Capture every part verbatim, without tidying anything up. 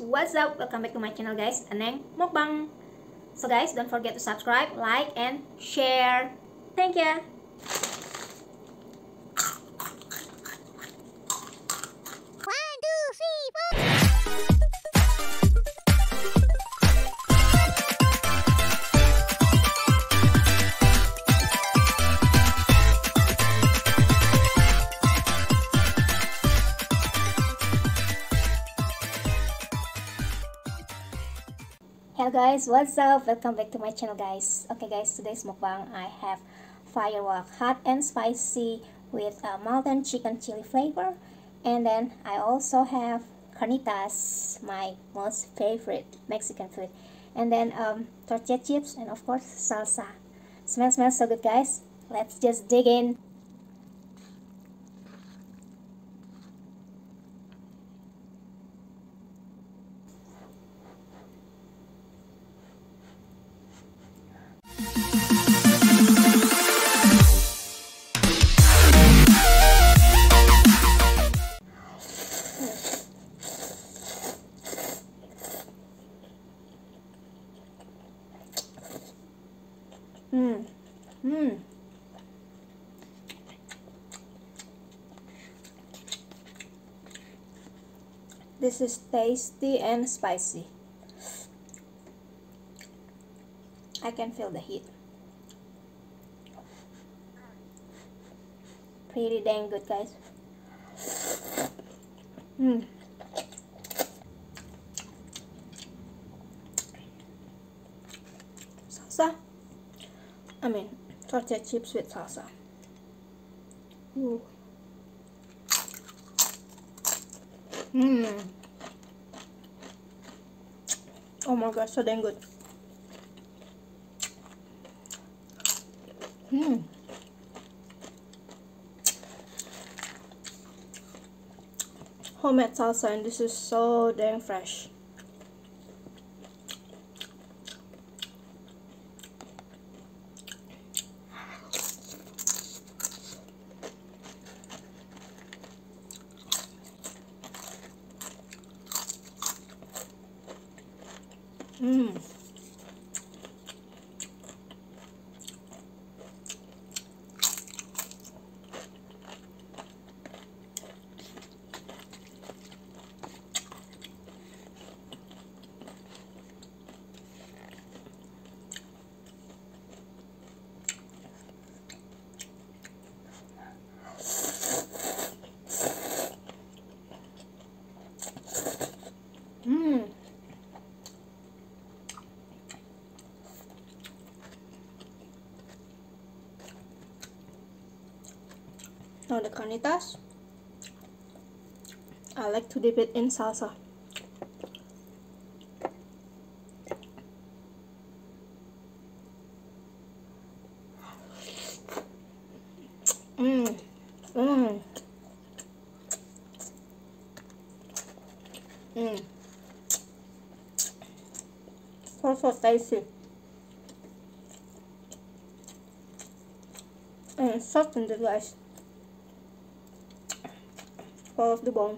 what's up? Welcome back to my channel guys, Carnitas Mukbang. So guys, don't forget to subscribe, like, and share. Thank you. One, two, three, four. Hello guys, what's up? Welcome back to my channel guys. Okay guys, today's mukbang I have firework hot and spicy with a mountain chicken chili flavor, and then I also have carnitas, my most favorite Mexican food, and then um, tortilla chips, and of course salsa. Smells smells so good guys. Let's just dig in. Mmm. Mmm. This is tasty and spicy. I can feel the heat. Pretty dang good guys. Mmm. Salsa. I mean, tortilla chips with salsa. Ooh. Mmm. Oh my god, so dang good. Mmm. Homemade salsa, and this is so dang fresh. Mmm. Mmm. Now the carnitas, I like to dip it in salsa. Mmm. Mmm. Mmm. So so tasty. And soft in the rice. Fall off the bone.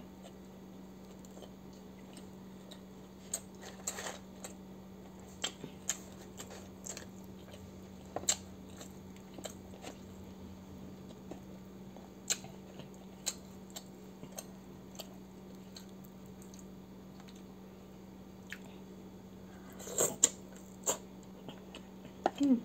Mm.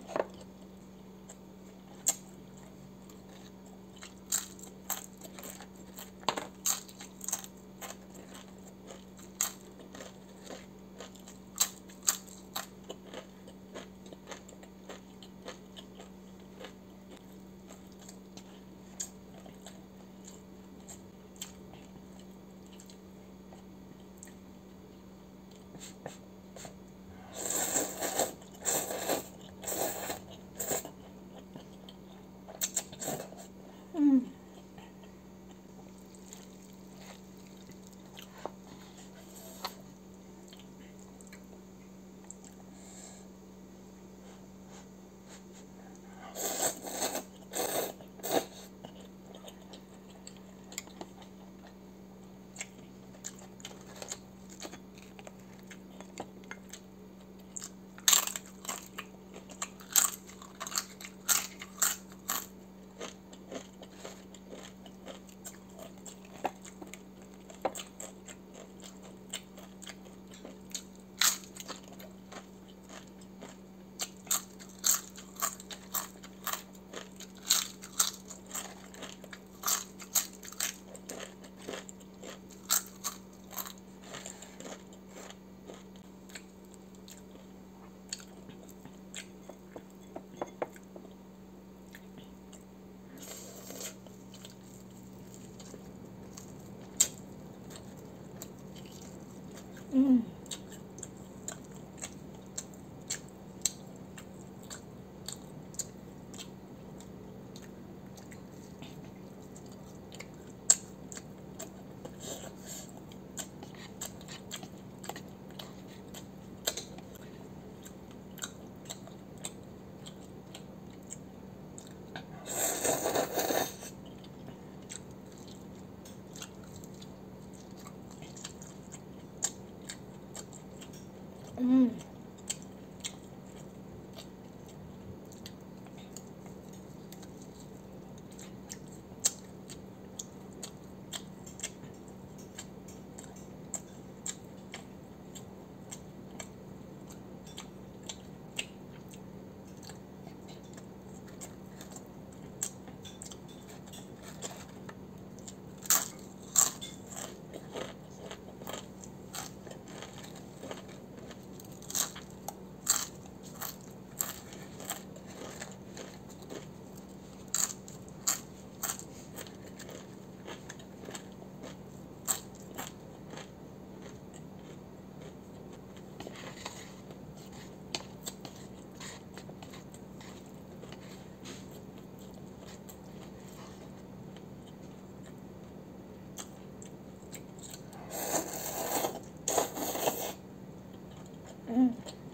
Mm.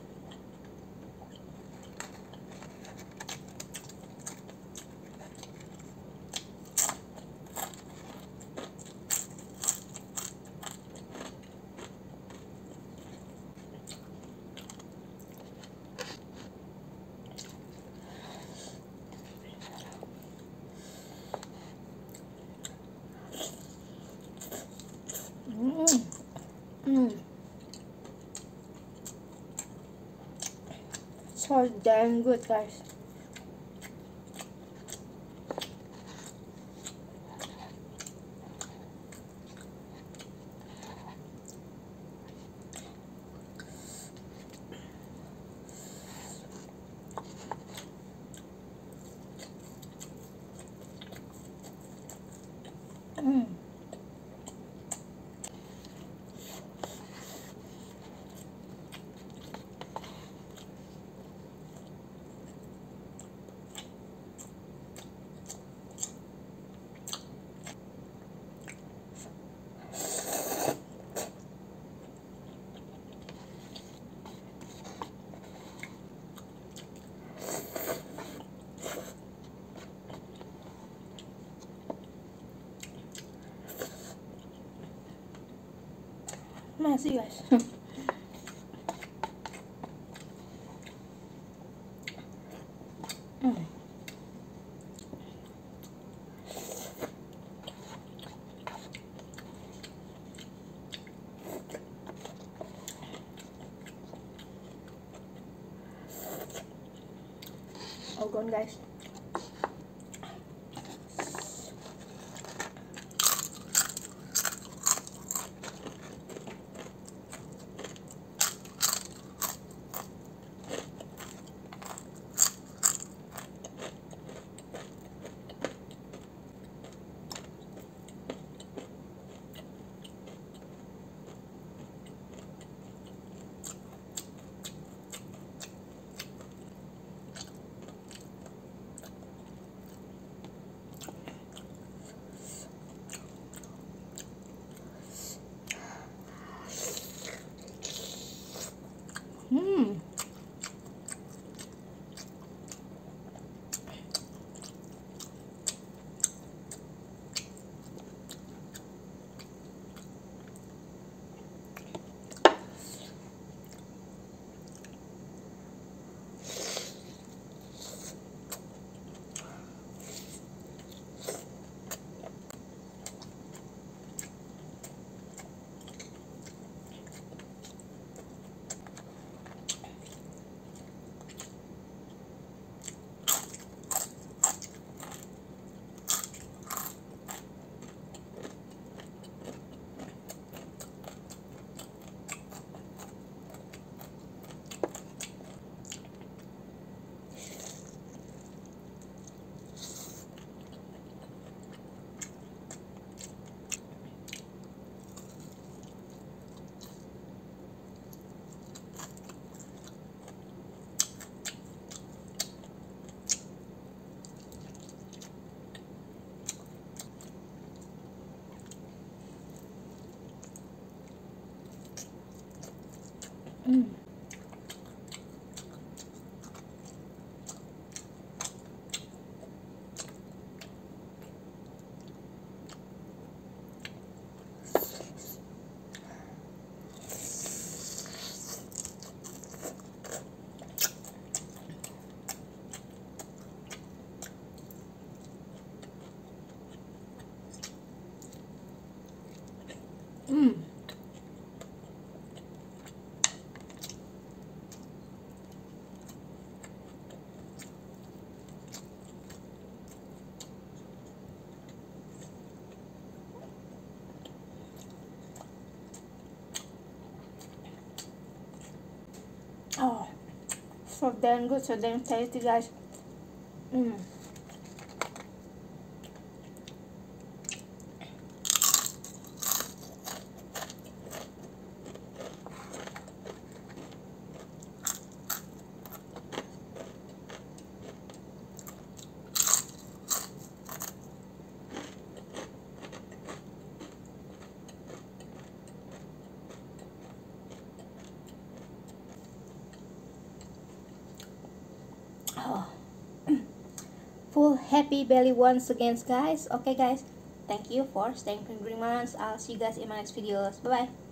Mm. Mm. So damn good, guys. Mm. Masih, guys. Mm. All gone, guys. Mm. Mm. Mm. Oh, so damn good, so damn tasty, guys. Mm. happy belly once again, guys. Okay, guys. Thank you for staying for three months. I'll see you guys in my next videos. Bye bye.